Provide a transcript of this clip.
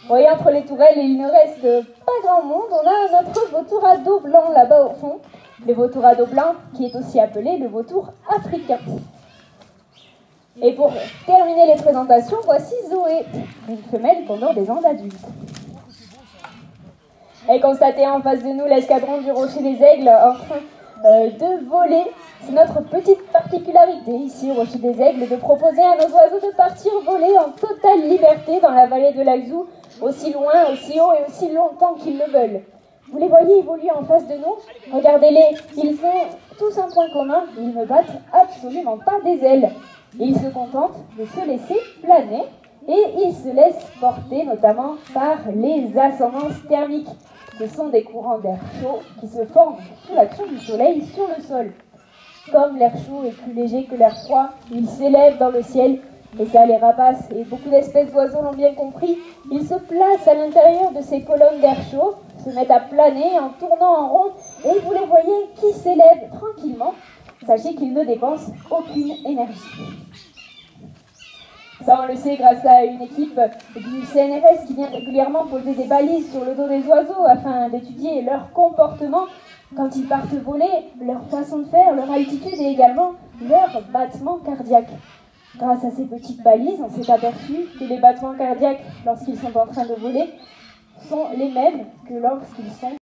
voyez, entre les tourelles, il ne reste pas grand monde. On a notre vautour à dos blanc là-bas au fond. Le vautour à dos blanc, qui est aussi appelé le vautour africain. Et pour terminer les présentations, voici Zoé, une femelle pendant des ans d'adulte. Et constatez en face de nous l'escadron du Rocher des Aigles en train de voler. C'est notre petite particularité ici au Rocher des Aigles de proposer à nos oiseaux de partir voler en totale liberté dans la vallée de l'Alzou, aussi loin, aussi haut et aussi longtemps qu'ils le veulent. Vous les voyez évoluer en face de nous? Regardez-les, ils ont tous un point commun, ils ne battent absolument pas des ailes. Ils se contentent de se laisser planer et ils se laissent porter notamment par les ascendances thermiques. Ce sont des courants d'air chaud qui se forment sous l'action du soleil sur le sol. Comme l'air chaud est plus léger que l'air froid, il s'élève dans le ciel, et ça les rapaces, et beaucoup d'espèces d'oiseaux l'ont bien compris, ils se placent à l'intérieur de ces colonnes d'air chaud, se mettent à planer en tournant en rond, et vous les voyez qui s'élèvent tranquillement. Sachez qu'ils ne dépensent aucune énergie. Ça, on le sait grâce à une équipe du CNRS qui vient régulièrement poser des balises sur le dos des oiseaux afin d'étudier leur comportement quand ils partent voler, leur façon de faire, leur altitude et également leur battement cardiaque. Grâce à ces petites balises, on s'est aperçu que les battements cardiaques, lorsqu'ils sont en train de voler, sont les mêmes que lorsqu'ils sont